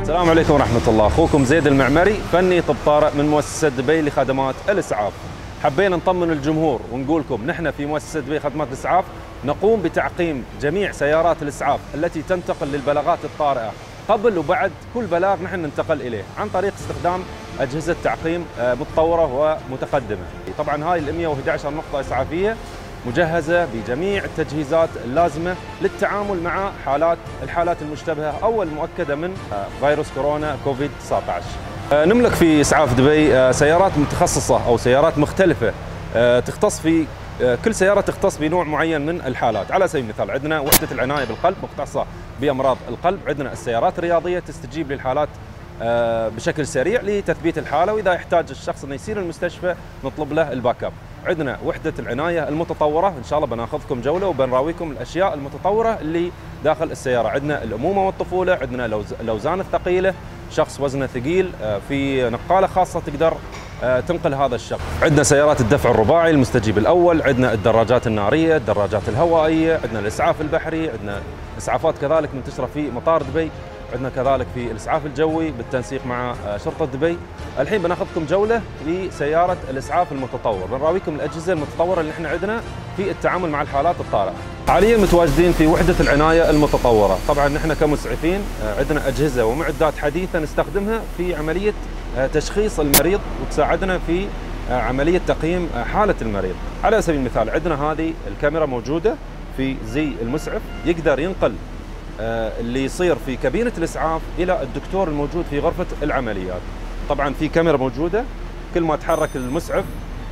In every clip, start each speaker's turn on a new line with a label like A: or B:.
A: السلام عليكم ورحمة الله. أخوكم زيد المعمري، فني طب طارئ من مؤسسة دبي لخدمات الإسعاف. حبينا نطمن الجمهور ونقول لكم نحن في مؤسسة دبي خدمات الإسعاف نقوم بتعقيم جميع سيارات الإسعاف التي تنتقل للبلاغات الطارئة. قبل وبعد كل بلاغ نحن ننتقل إليه عن طريق استخدام أجهزة تعقيم متطورة ومتقدمة. طبعا هاي ال 111 نقطة إسعافية مجهزة بجميع التجهيزات اللازمة للتعامل مع الحالات المشتبهة أو المؤكدة من فيروس كورونا كوفيد 19. نملك في إسعاف دبي سيارات متخصصة أو سيارات مختلفة تختص في كل سيارة تختص بنوع معين من الحالات. على سبيل المثال عندنا وحدة العناية بالقلب مختصة بأمراض القلب، عندنا السيارات الرياضية تستجيب للحالات بشكل سريع لتثبيت الحالة، وإذا يحتاج الشخص أن يسير المستشفى نطلب له الباك اب. عندنا وحدة العناية المتطورة، إن شاء الله بناخذكم جولة وبنراويكم الأشياء المتطورة اللي داخل السيارة. عندنا الأمومة والطفولة، عندنا الأوزان الثقيلة، شخص وزنه ثقيل في نقالة خاصة تقدر تنقل هذا الشخص. عندنا سيارات الدفع الرباعي المستجيب الأول، عندنا الدراجات النارية، الدراجات الهوائية، عندنا الإسعاف البحري، عندنا إسعافات كذلك منتشرة في مطار دبي، عندنا كذلك في الإسعاف الجوي بالتنسيق مع شرطة دبي. الحين بناخذكم جولة في سيارة الإسعاف المتطور، بنراويكم الأجهزة المتطورة اللي احنا عندنا في التعامل مع الحالات الطارئة. حاليا متواجدين في وحدة العناية المتطورة. طبعا نحن كمسعفين عندنا أجهزة ومعدات حديثة نستخدمها في عملية تشخيص المريض وتساعدنا في عملية تقييم حالة المريض. على سبيل المثال عندنا هذه الكاميرا موجودة في زي المسعف، يقدر ينقل اللي يصير في كابينة الإسعاف إلى الدكتور الموجود في غرفة العمليات. طبعا في كاميرا موجودة، كل ما تحرك المسعف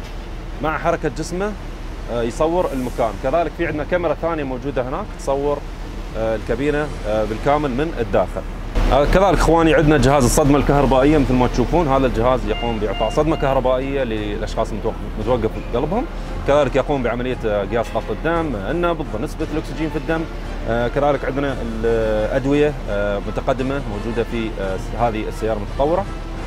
A: مع حركة جسمه يصور المكان. كذلك في عندنا كاميرا ثانية موجودة هناك تصور الكابينة بالكامل من الداخل. كذلك اخواني عندنا جهاز الصدمة الكهربائية مثل ما تشوفون، هذا الجهاز يقوم بإعطاء صدمة كهربائية للأشخاص متوقف قلبهم. كذلك يقوم بعملية قياس ضغط الدم، النبض، نسبة الأكسجين في الدم. كذلك عندنا الأدوية متقدمة موجودة في هذه السيارة المتطورة.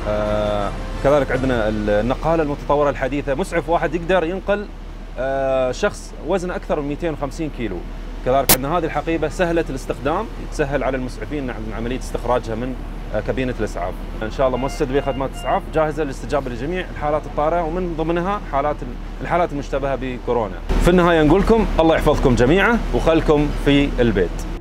A: كذلك عندنا النقالة المتطورة الحديثة، مسعف واحد يقدر ينقل شخص وزنه أكثر من 250 كيلو. كذلك عندنا هذه الحقيبة سهلة الاستخدام، تسهل على المسعفين من عملية استخراجها من كابينة الإسعاف. إن شاء الله مؤسسة دبي خدمات الإسعاف جاهزة للاستجابة لجميع الحالات الطارئة ومن ضمنها الحالات المشتبهة بكورونا. في النهاية نقول لكم الله يحفظكم جميعا وخلكم في البيت.